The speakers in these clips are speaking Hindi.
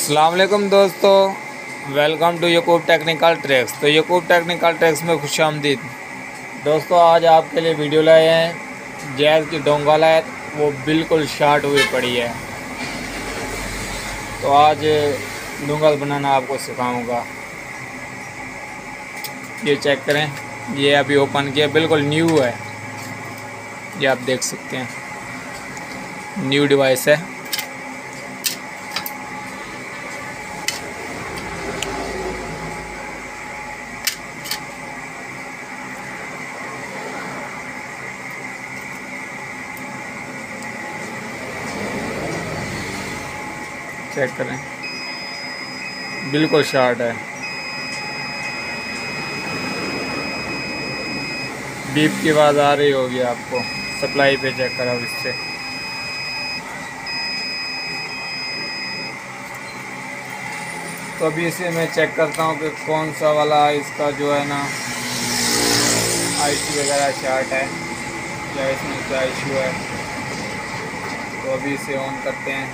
अस्सलाम वालेकुम दोस्तों, welcome to Yakub technical tracks. तो यकूब टेक्निकल ट्रैक्स में खुशामदीद। दोस्तों आज आपके लिए वीडियो लाए हैं। जैज़ की डोंगल है वो बिल्कुल शार्ट हुई पड़ी है, तो आज डोंगल बनाना आपको सिखाऊंगा। ये चेक करें, ये अभी ओपन किया, बिल्कुल न्यू है। ये आप देख सकते हैं, न्यू डिवाइस है। चेक करें, बिल्कुल शार्ट है। बीप की आवाज़ आ रही होगी आपको। सप्लाई पे चेक करा इससे। तो अभी इसे मैं चेक करता हूँ कि कौन सा वाला इसका जो है ना आईसी वगैरह शार्ट है या इसमें क्या इशू है। तो अभी इसे ऑन करते हैं।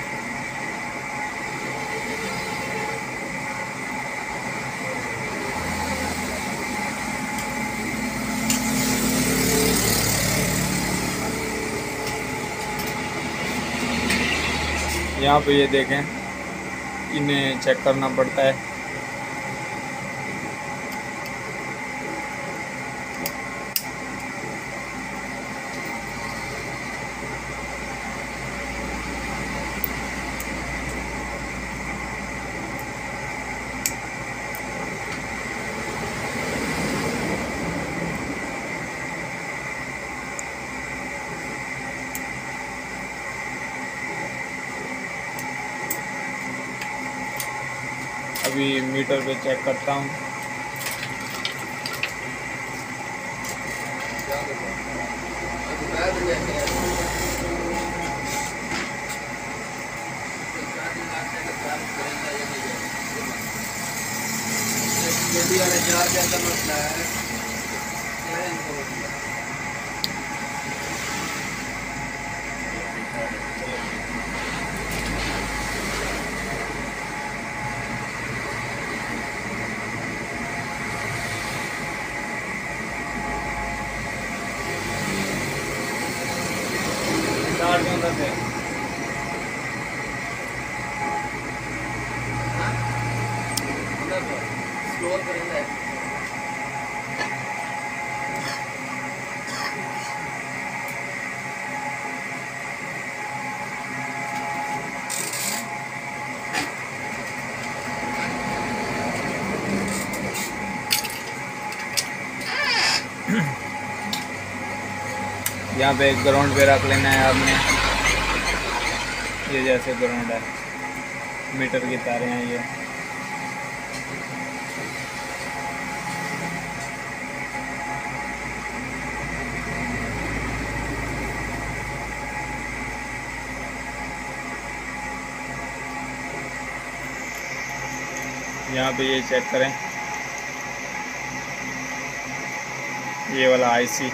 यहाँ पे ये देखें, इन्हें चेक करना पड़ता है। अभी मीटर पे चेक करता हूँ। मसला है। यहाँ पे एक ग्राउंड पे रख लेना है आपने। ये जैसे ग्राउंड है, मीटर की तारें हैं ये। यहाँ पे ये चेक करें, ये वाला आईसी।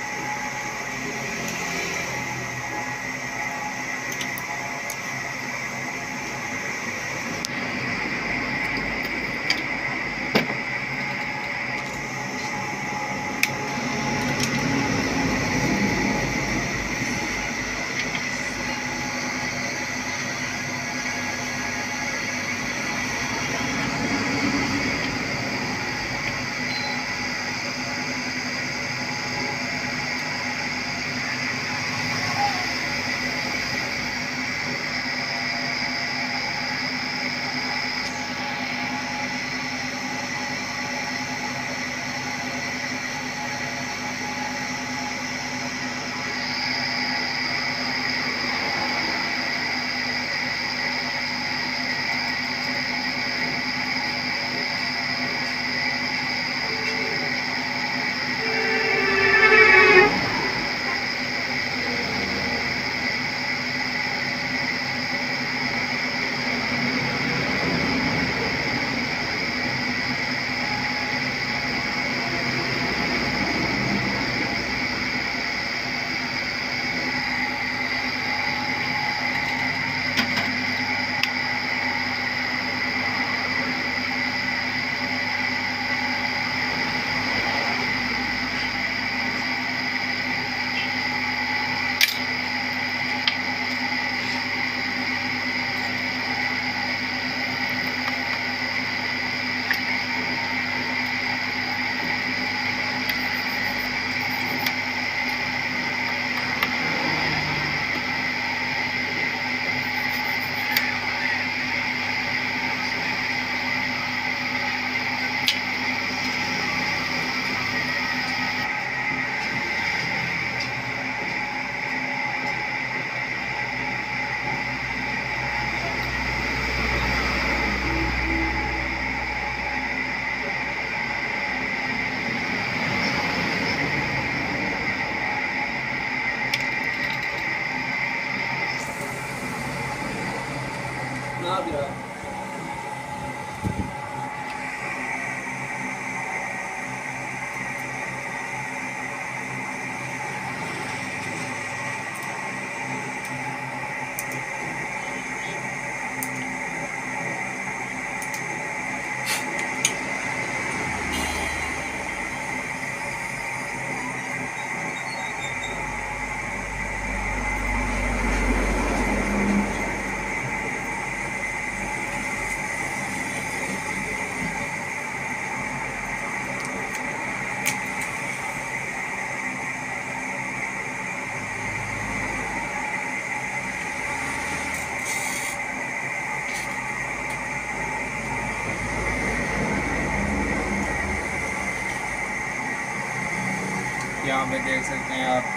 यहाँ पे देख सकते हैं आप,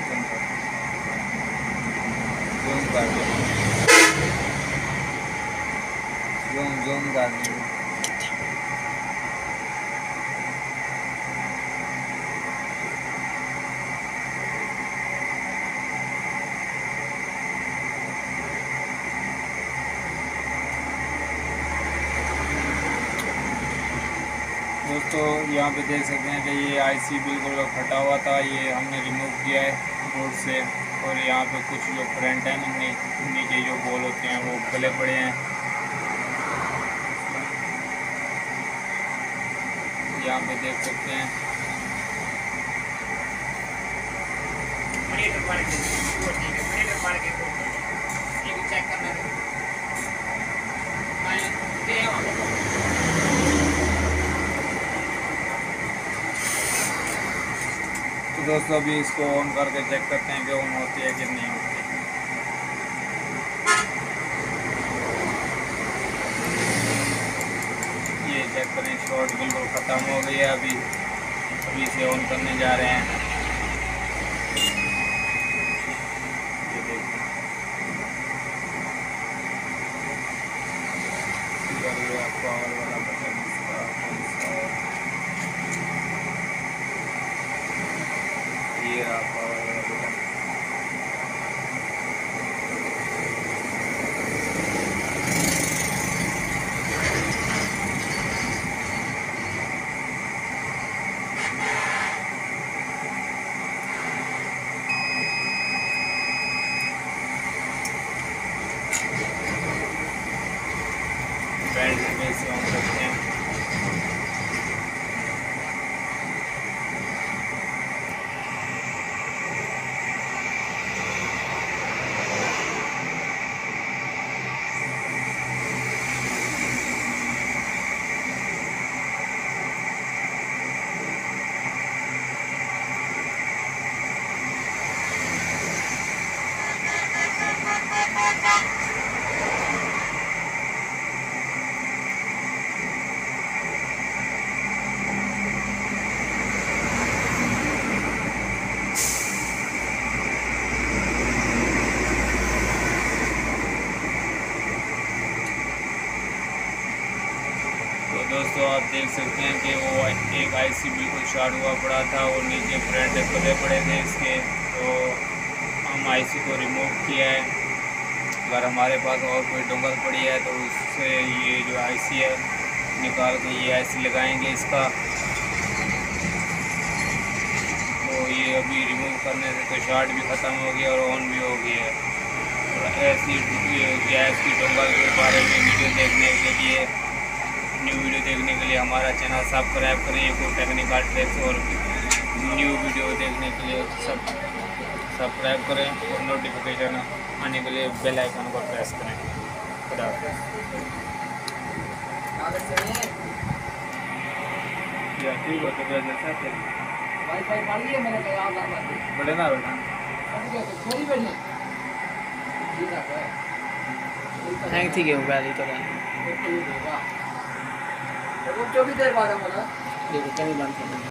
जूम कर जूम कर दीजिए। दोस्तों यहाँ पे देख सकते हैं कि ये आईसी बिल्कुल फटा हुआ था, ये हमने रिमूव किया है बोर्ड से। और यहाँ पे कुछ जो करंट है नीचे जो बोल होते हैं वो गले पड़े हैं। यहाँ पे देख सकते हैं तो दोस्तों अभी इसको ऑन करके चेक करते हैं कि ऑन होती है कि नहीं होती। ये चेक करें, शॉर्ट बिल्कुल ख़त्म हो गई है। अभी इसे ऑन करने जा रहे हैं। ये देखिए पावर वाला बटन ये रहा, पावर वाला बटन। बैटरी में से ऑन करते हैं। दोस्तों आप देख सकते हैं कि वो एक आईसी बिल्कुल शॉर्ट हुआ पड़ा था और नीचे फ्रंट खुले पड़े थे इसके, तो हम आईसी को रिमूव किया है। अगर हमारे पास और कोई डोंगल पड़ी है तो उससे ये जो आईसी है निकाल के ये आईसी लगाएंगे इसका। तो ये अभी रिमूव करने से तो शॉर्ट भी ख़त्म हो गया और ऑन भी हो गया है। और ऐसी गैस की डोंगल के बारे में वीडियो देखने के लिए, न्यू वीडियो देखने के लिए हमारा चैनल सब्सक्राइब करें यूट्यूब टेक्निकल ट्रिक्स। और न्यू वीडियो देखने के लिए सब्सक्राइब करें और नोटिफिकेशन आने के लिए बेल आइकन को प्रेस करें। खुदा हाफिज़। ठीक हो तो वाईफाई मान लिया मैंने, कहा बड़े ना बेटा हैंग थी गया मोबाइल तो वो जो भी देर बाद हमारा देखो कहीं बंद कर